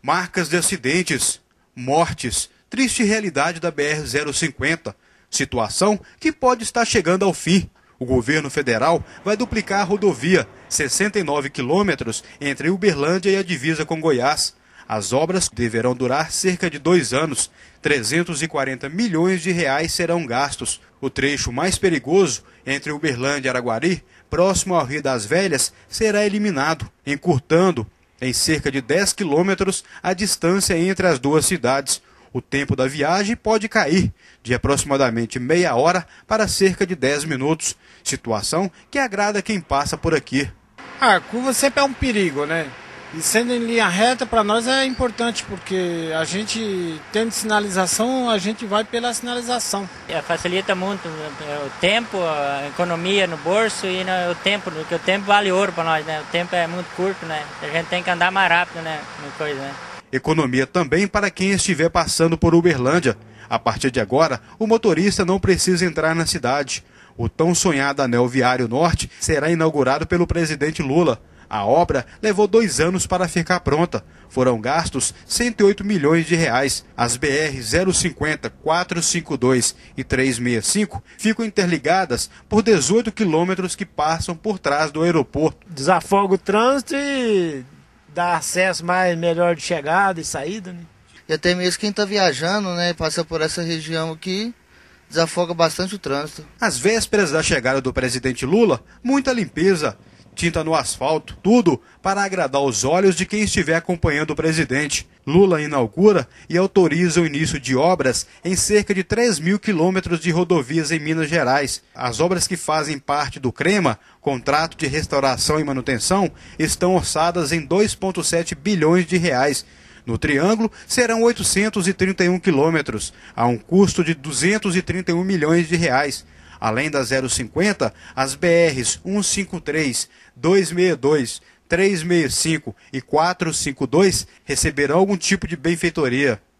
Marcas de acidentes, mortes, triste realidade da BR-050, situação que pode estar chegando ao fim. O governo federal vai duplicar a rodovia, 69 quilômetros, entre Uberlândia e a divisa com Goiás. As obras deverão durar cerca de 2 anos. 340 milhões de reais serão gastos. O trecho mais perigoso, entre Uberlândia e Araguari, próximo ao Rio das Velhas, será eliminado, encurtando em cerca de 10 quilômetros a distância entre as duas cidades. O tempo da viagem pode cair de aproximadamente meia hora para cerca de 10 minutos, situação que agrada quem passa por aqui. A curva sempre é um perigo, né? E sendo em linha reta para nós é importante, porque a gente tendo sinalização, a gente vai pela sinalização. Facilita muito o tempo, a economia no bolso e o tempo, porque o tempo vale ouro para nós, né? O tempo é muito curto, né? A gente tem que andar mais rápido, né? Economia também para quem estiver passando por Uberlândia. A partir de agora, o motorista não precisa entrar na cidade. O tão sonhado Anel Viário Norte será inaugurado pelo presidente Lula. A obra levou 2 anos para ficar pronta. Foram gastos 108 milhões de reais. As BR-050, 452 e 365 ficam interligadas por 18 quilômetros que passam por trás do aeroporto. Desafoga o trânsito e dá acesso melhor de chegada e saída, né? E até mesmo quem está viajando, né, passa por essa região aqui, desafoga bastante o trânsito. Às vésperas da chegada do presidente Lula, muita limpeza, tinta no asfalto, tudo para agradar os olhos de quem estiver acompanhando o presidente. Lula inaugura e autoriza o início de obras em cerca de 3.000 quilômetros de rodovias em Minas Gerais. As obras que fazem parte do CREMA, Contrato de Restauração e Manutenção, estão orçadas em 2,7 bilhões de reais. No Triângulo, serão 831 quilômetros, a um custo de 231 milhões de reais. Além da 050, as BRs 153, 262, 365 e 452 receberão algum tipo de benfeitoria.